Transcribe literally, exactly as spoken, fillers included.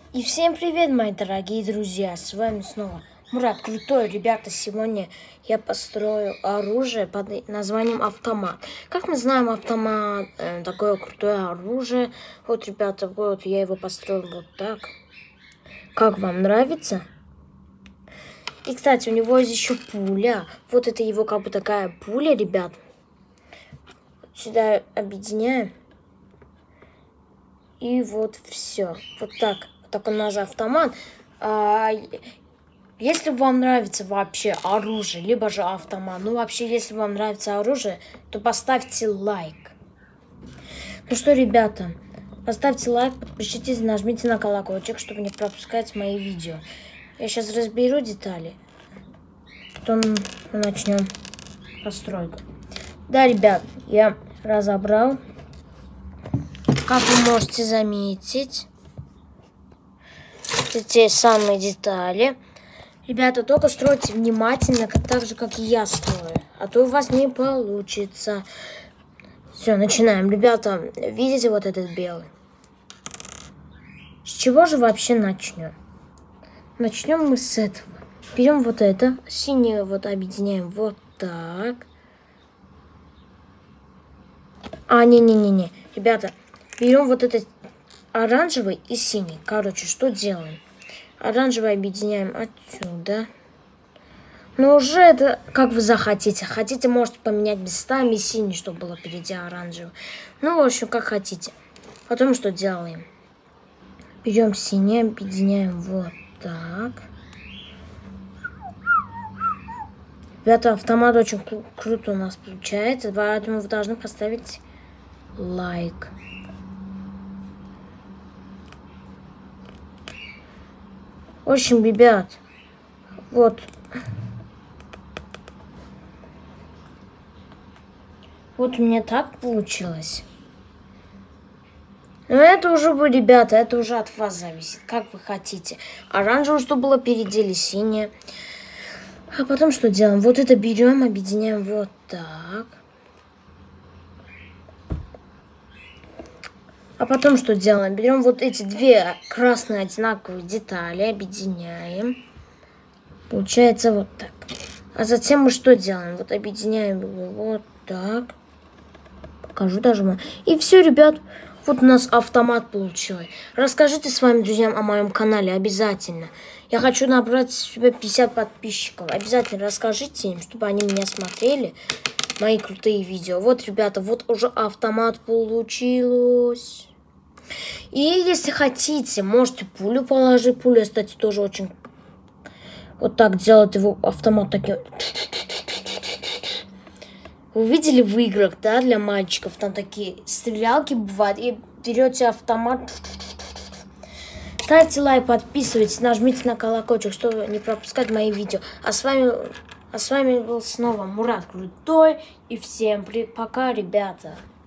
И всем привет, мои дорогие друзья! С вами снова Мурат Крутой. Ребята, сегодня я построю оружие под названием автомат. Как мы знаем, автомат э, такое крутое оружие. Вот, ребята, вот я его построил вот так. Как вам нравится? И, кстати, у него есть еще пуля. Вот это его как бы такая пуля, ребят. Сюда объединяем. И вот все. Вот так. Так у нас автомат. А, если вам нравится вообще оружие, либо же автомат, ну вообще, если вам нравится оружие, то поставьте лайк. Ну что, ребята, поставьте лайк, подпишитесь, нажмите на колокольчик, чтобы не пропускать мои видео. Я сейчас разберу детали, потом мы начнем постройку. Да, ребят, я разобрал. Как вы можете заметить, те самые детали. Ребята, только стройте внимательно, так же, как и я строю. А то у вас не получится. Все, начинаем. Ребята, видите вот этот белый? С чего же вообще начнем? Начнем мы с этого. Берем вот это. Синее вот объединяем вот так. А, не-не-не-не. Ребята, берем вот этот оранжевый и синий. Короче, что делаем? Оранжевый объединяем отсюда. Но уже это как вы захотите. Хотите, можете поменять местами синий, чтобы было впереди оранжевый. Ну, в общем, как хотите. Потом что делаем? Берем синий, объединяем вот так. Ребята, автомат очень кру круто у нас получается. Поэтому вы должны поставить лайк. В общем, ребят, вот. Вот у меня так получилось. Но это уже вы, ребята, это уже от вас зависит, как вы хотите. Оранжевое, что было впереди, или синее. А потом что делаем? Вот это берем, объединяем вот так. А потом что делаем? Берем вот эти две красные одинаковые детали, объединяем. Получается вот так. А затем мы что делаем? Вот объединяем его вот так. Покажу даже. И все, ребят. Вот у нас автомат получился. Расскажите своим друзьям о моем канале обязательно. Я хочу набрать себе пятьдесят подписчиков. Обязательно расскажите им, чтобы они меня смотрели. Мои крутые видео. Вот, ребята, вот уже автомат получилось. И если хотите, можете пулю положить. Пуля, кстати, тоже очень... Вот так делает его автомат таким. Вы видели в играх, да, для мальчиков? Там такие стрелялки бывают. И берете автомат. Ставьте лайк, подписывайтесь, нажмите на колокольчик, чтобы не пропускать мои видео. А с вами, а с вами был снова Мурат Крутой. И всем пока, ребята.